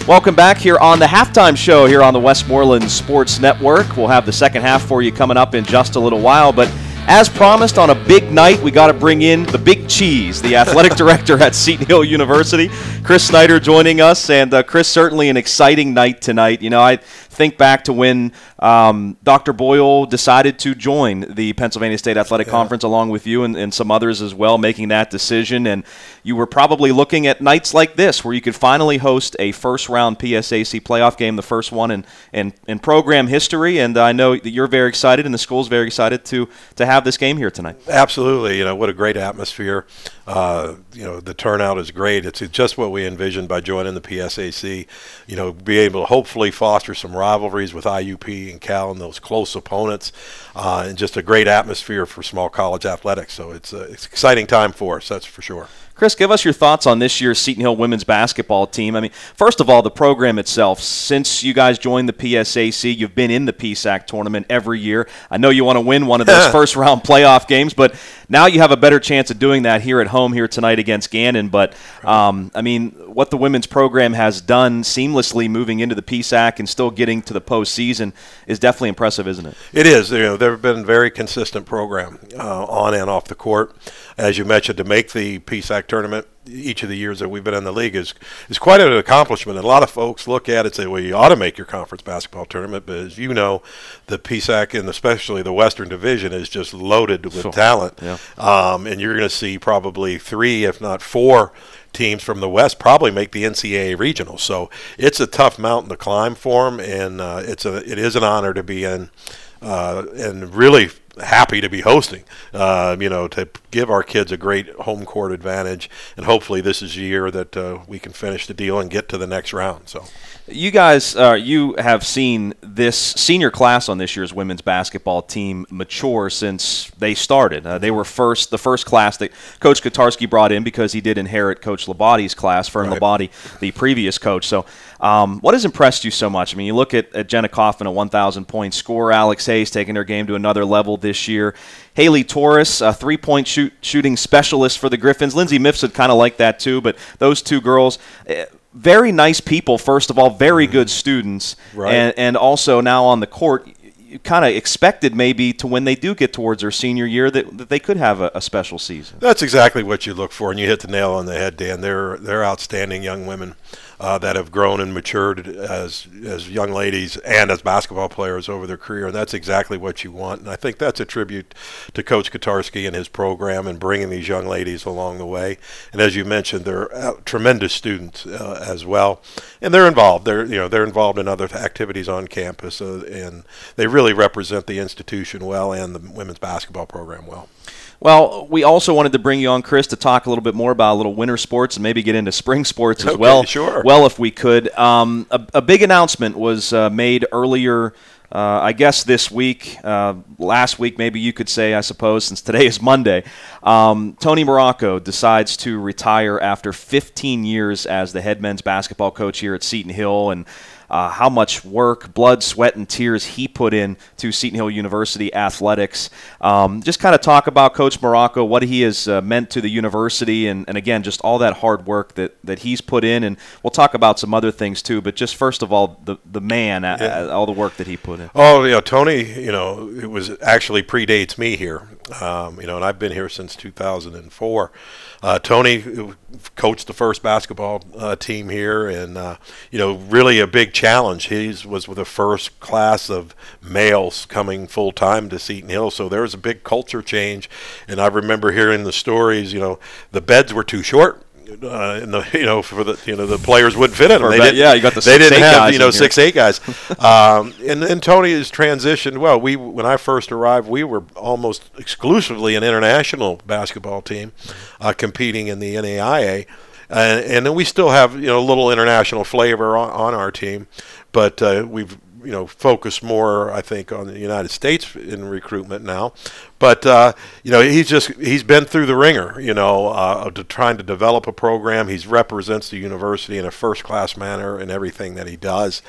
Welcome back here on the halftime show here on the Westmoreland Sports Network. We'll have the second half for you coming up in just a little while, but as promised, on a big night, we got to bring in the big cheese, the athletic director at Seton Hill University, Chris Snyder, joining us. And Chris, certainly an exciting night tonight. You know, I think back to when Dr. Boyle decided to join the Pennsylvania State Athletic Conference along with you and some others as well, making that decision. And you were probably looking at nights like this where you could finally host a first-round PSAC playoff game, the first one in program history. And I know that you're very excited and the school's very excited to have this game here tonight. Absolutely. You know, what a great atmosphere. You know, the turnout is great. It's just what we envisioned by joining the PSAC. You know, be able to hopefully foster some rivalries with IUP and Cal and those close opponents, and just a great atmosphere for small college athletics. So it's an exciting time for us, that's for sure. Chris, give us your thoughts on this year's Seton Hill women's basketball team. I mean, first of all, the program itself. Since you guys joined the PSAC, you've been in the PSAC tournament every year. I know you want to win one of those first-round playoff games, but now you have a better chance of doing that here at home here tonight against Gannon. But, I mean, what the women's program has done seamlessly moving into the PSAC and still getting to the postseason is definitely impressive, isn't it? It is. You know, they've been a very consistent program on and off the court. As you mentioned, to make the PSAC tournament each of the years that we've been in the league is quite an accomplishment. And a lot of folks look at it and say, well, you ought to make your conference basketball tournament. But as you know, the PSAC and especially the Western Division is just loaded with talent. Yeah. And you're going to see probably 3, if not 4, teams from the West probably make the NCAA regional. So it's a tough mountain to climb for them, and it is an honor to be in, and really happy to be hosting, you know, to give our kids a great home court advantage, and hopefully this is the year that we can finish the deal and get to the next round. So you guys, you have seen this senior class on this year's women's basketball team mature since they started. They were the first class that Coach Kotarski brought in because he did inherit Coach Labadie's class, Fern Labadie, the previous coach. So what has impressed you so much? I mean, you look at Jenna Kaufman, a 1,000-point scorer, Alex Hayes taking her game to another level this year, Haley Torres, a three-point shooting specialist for the Griffins. Lindsay Mifsud kind of like that too, but those two girls, very nice people, first of all, very good students, and also now on the court, you kind of expected maybe to when they do get towards their senior year that they could have a special season. That's exactly what you look for, and you hit the nail on the head, Dan. They're outstanding young women that have grown and matured as young ladies and as basketball players over their career, and that's exactly what you want. And I think that's a tribute to Coach Kotarski and his program and bringing these young ladies along the way. And as you mentioned, they're tremendous students as well, and they're involved. They're involved in other activities on campus, and they really represent the institution well and the women's basketball program well. Well, we also wanted to bring you on, Chris, to talk a little bit more about a little winter sports and maybe get into spring sports as well. Sure. Well, if we could. A big announcement was made earlier, I guess this week, last week maybe you could say, I suppose, since today is Monday. Tony Morocco decides to retire after 15 years as the head men's basketball coach here at Seton Hill, and how much work, blood, sweat, and tears he put in to Seton Hill University athletics. Just kind of talk about Coach Morocco, what he has meant to the university, and again, just all that hard work that he's put in. And we'll talk about some other things too, but just first of all, the man, all the work that he put in. Oh, you know, Tony, you know, it was actually predates me here, you know, and I've been here since 2004. Tony coached the first basketball team here, and you know, really a big challenge. He was with the first class of males coming full time to Seton Hill, so there was a big culture change. And I remember hearing the stories. You know, the beds were too short. And the players wouldn't fit in them. You got the 6'8" guys. They didn't have 6'8" guys. And Tony has transitioned. Well, when I first arrived, we were almost exclusively an international basketball team, competing in the NAIA, and then we still have a little international flavor on our team, but we've focus more, I think, on the United States in recruitment now. But, he's been through the ringer, trying to develop a program. He represents the university in a first-class manner in everything that he does.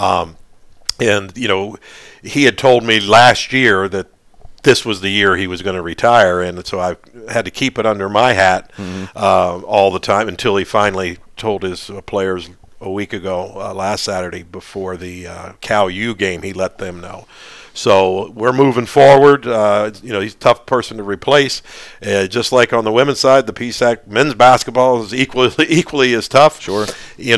And he had told me last year that this was the year he was going to retire, and so I had to keep it under my hat all the time until he finally told his players, a week ago, last Saturday, before the Cal U game. He let them know. So we're moving forward. He's a tough person to replace. Just like on the women's side, the PSAC men's basketball is equally as tough. Sure.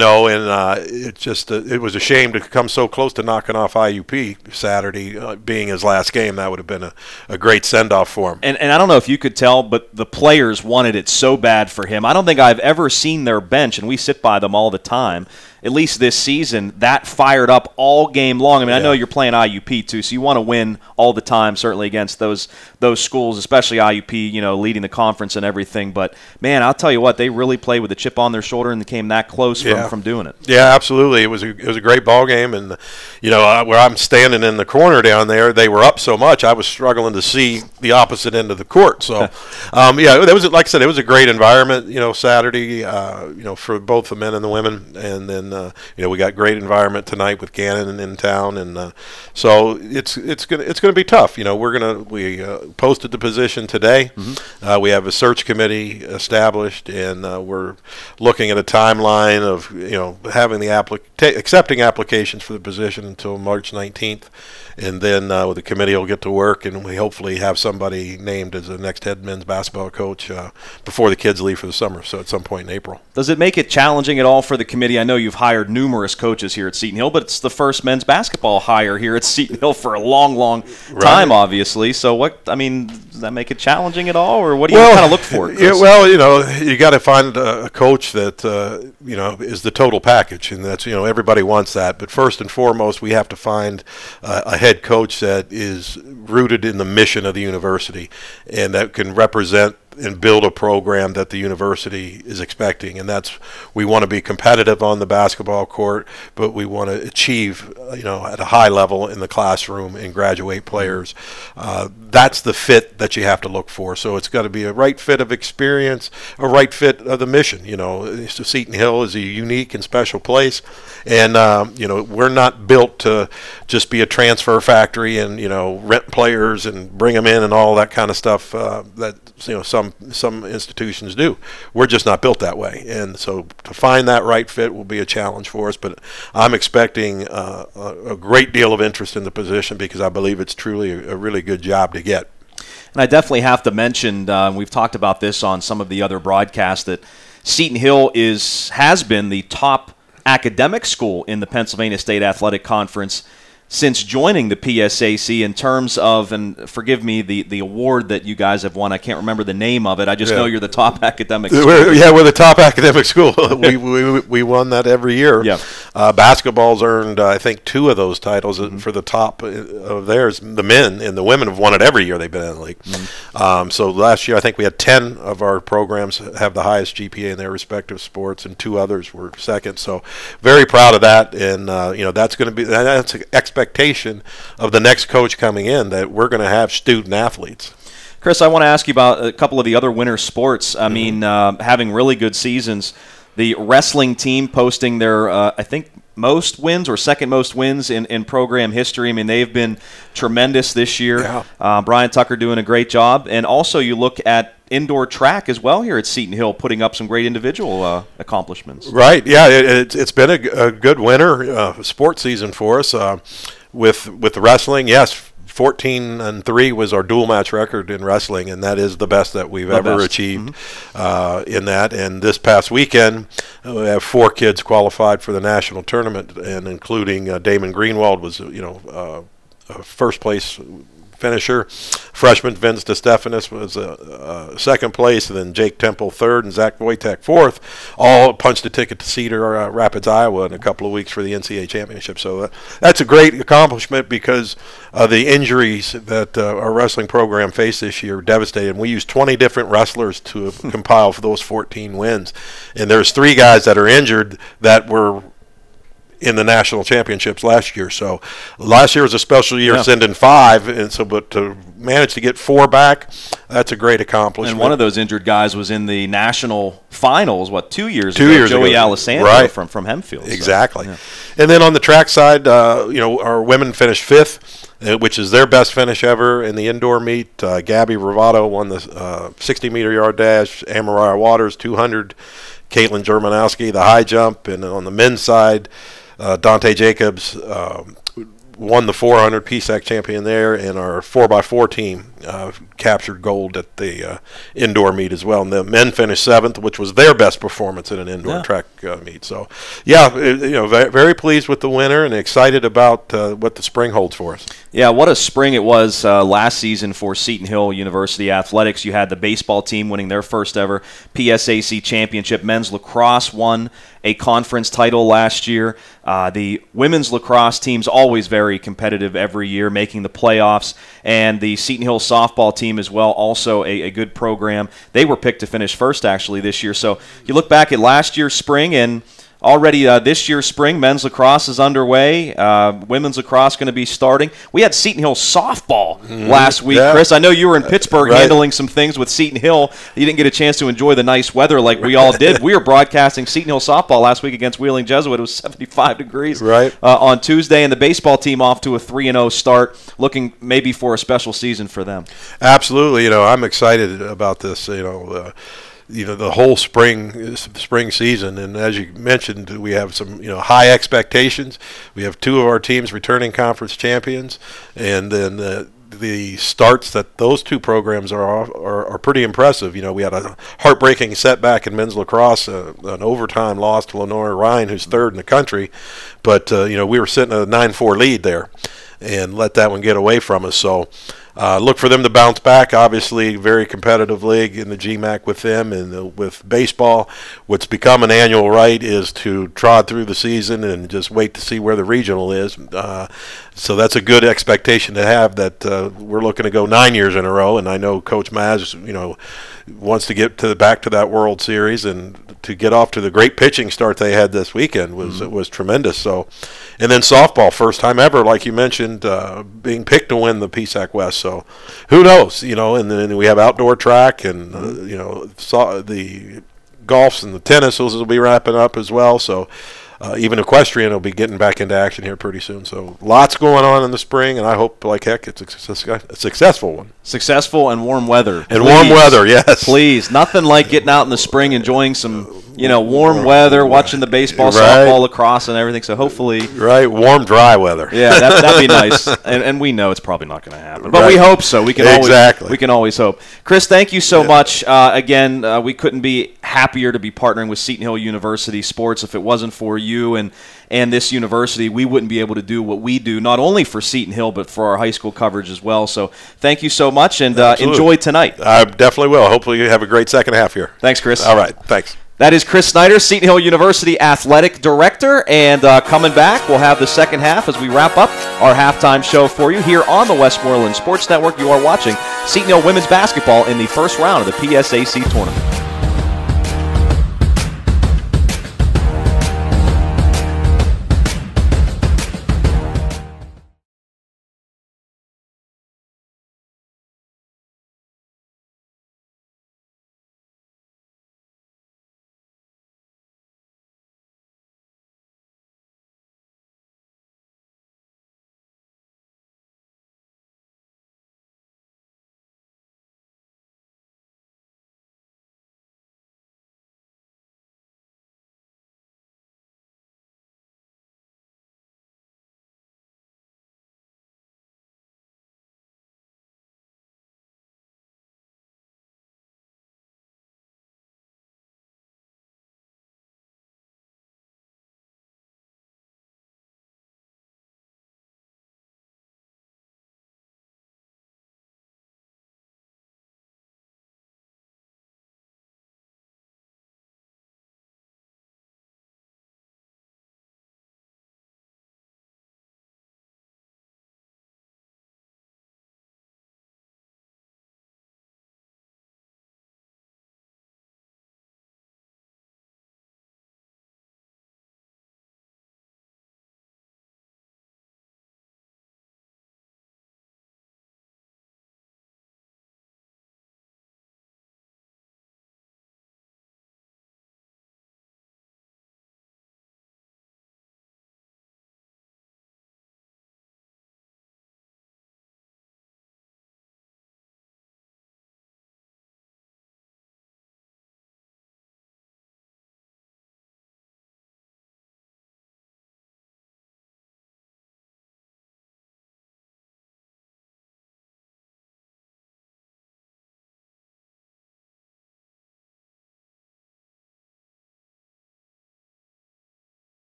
It was a shame to come so close to knocking off IUP Saturday, being his last game. That would have been a great send-off for him. And I don't know if you could tell, but the players wanted it so bad for him. I don't think I've ever seen their bench, and we sit by them all the time, at least this season, that fired up all game long. I mean, I know you're playing IUP too, so you want to win all the time, certainly against those schools, especially IUP, leading the conference and everything. But, man, I'll tell you what, they really played with a chip on their shoulder and came that close from doing it. Yeah, absolutely. It was a great ball game, and, where I'm standing in the corner down there, they were up so much, I was struggling to see the opposite end of the court. So, it was, like I said, it was a great environment, Saturday, for both the men and the women, and then we got great environment tonight with Gannon in town, and so it's gonna be tough. We posted the position today. Mm-hmm. We have a search committee established, and we're looking at a timeline of having accepting applications for the position until March 19th, and then the committee will get to work, and we hopefully have somebody named as the next head men's basketball coach before the kids leave for the summer. So at some point in April. Does it make it challenging at all for the committee? I know you've hired numerous coaches here at Seton Hill, but it's the first men's basketball hire here at Seton Hill for a long time, obviously. So does that make it challenging at all, or what do you kind of look for? You got to find a coach that is the total package, and that's everybody wants that. But first and foremost, we have to find a head coach that is rooted in the mission of the university and that can represent and build a program that the university is expecting. And that's, we want to be competitive on the basketball court, but we want to achieve, at a high level in the classroom and graduate players. That's the fit that you have to look for. So it's got to be a right fit of experience, a right fit of the mission. Seton Hill is a unique and special place. And, we're not built to just be a transfer factory and, rent players and bring them in and all that kind of stuff that, some institutions do. We're just not built that way. And so to find that right fit will be a challenge for us. But I'm expecting a great deal of interest in the position because I believe it's truly a really good job to get. And I definitely have to mention, we've talked about this on some of the other broadcasts, that Seton Hill has been the top academic school in the Pennsylvania State Athletic Conference since joining the PSAC in terms of, and forgive me, the award that you guys have won. I can't remember the name of it. I just know you're the top academic school. We're the top academic school. we won that every year. Yeah. Basketball's earned, I think, 2 of those titles for the top of theirs. The men and the women have won it every year they've been in the league. Mm-hmm. So last year, I think we had 10 of our programs have the highest GPA in their respective sports, and 2 others were second. So very proud of that, and that's going to be that's an expectation of the next coach coming in, that we're going to have student athletes. Chris, I want to ask you about a couple of the other winter sports. I mean, having really good seasons. The wrestling team posting their, I think, most wins or second most wins in program history. I mean, they've been tremendous this year. Yeah. Brian Tucker doing a great job. And also you look at indoor track as well here at Seton Hill, putting up some great individual accomplishments. Right. Yeah, it's been a good winter sports season for us. With the wrestling, yes, 14-3 was our dual match record in wrestling, and that is the best that we've ever achieved in that. And this past weekend, we have 4 kids qualified for the national tournament, and including Damon Greenwald was, a first place finisher. Freshman Vince DeStephanis was second place, and then Jake Temple third, and Zach Wojtek fourth. All punched a ticket to Cedar Rapids, Iowa, in a couple of weeks for the NCAA championship. So that's a great accomplishment because the injuries that our wrestling program faced this year devastated. We used 20 different wrestlers to compile for those 14 wins, and there's 3 guys that are injured that were in the national championships last year. So last year was a special year, sending 5, and so but to manage to get 4 back, that's a great accomplishment. And one of those injured guys was in the national finals, 2 years ago? Joey Alessandro from Hempfield. Exactly. So, and then on the track side, our women finished 5th, which is their best finish ever in the indoor meet. Gabby Ravato won the 60-meter yard dash. Amariah Waters, 200. Caitlin Germanowski, the high jump, and on the men's side, Dante Jacobs won the 400 PSAC champion there, and our 4x4 team captured gold at the indoor meet as well. And the men finished 7th, which was their best performance in an indoor track meet. So, yeah, very pleased with the winner and excited about what the spring holds for us. Yeah, what a spring it was last season for Seton Hill University Athletics. You had the baseball team winning their first ever PSAC championship. Men's lacrosse won a conference title last year. The women's lacrosse team's always very competitive every year, making the playoffs. And the Seton Hill softball team as well, also a good program. They were picked to finish first, actually, this year. So you look back at last year's spring, and already this year's spring, men's lacrosse is underway. Women's lacrosse going to be starting. We had Seton Hill softball last week, Chris. I know you were in Pittsburgh handling some things with Seton Hill. You didn't get a chance to enjoy the nice weather like we all did. We were broadcasting Seton Hill softball last week against Wheeling Jesuit. It was 75 degrees on Tuesday, and the baseball team off to a 3-0 start, looking maybe for a special season for them. Absolutely. I'm excited about this. The whole spring season, and as you mentioned, we have some high expectations. We have 2 of our teams returning conference champions, and then the starts that those 2 programs are pretty impressive. We had a heartbreaking setback in men's lacrosse, an overtime loss to Lenora Ryan, who's 3rd in the country, but we were sitting at a 9-4 lead there and let that one get away from us. So look for them to bounce back. Obviously, very competitive league in the GMAC with them, and with baseball, what's become an annual right is to trot through the season and just wait to see where the regional is. So that's a good expectation to have, that we're looking to go 9 years in a row, and I know Coach Maz, wants to get back to that World Series, and to get off to the great pitching start they had this weekend was tremendous. So, and then softball, first time ever, like you mentioned, being picked to win the PSAC West. So, who knows? And then we have outdoor track, and the golfs and the tennis will be wrapping up as well. So, even equestrian will be getting back into action here pretty soon. So lots going on in the spring, and I hope like heck it's a successful one. Successful and warm weather. And warm weather, yes. Please. Nothing like getting out in the spring, enjoying some warm weather, watching the baseball, softball, lacrosse, and everything. So hopefully. Warm, dry weather. Yeah, that'd be nice. And we know it's probably not going to happen. But we hope so. We can always hope. Chris, thank you so much. Again, we couldn't be happier to be partnering with Seton Hill University Sports. If it wasn't for you and this university, we wouldn't be able to do what we do, not only for Seton Hill, but for our high school coverage as well. So thank you so much, and enjoy tonight. I definitely will. Hopefully you have a great second half here. Thanks, Chris. All right, thanks. That is Chris Snyder, Seton Hill University Athletic Director, and coming back, we'll have the second half as we wrap up our halftime show for you here on the Westmoreland Sports Network. You are watching Seton Hill women's basketball in the first round of the PSAC tournament.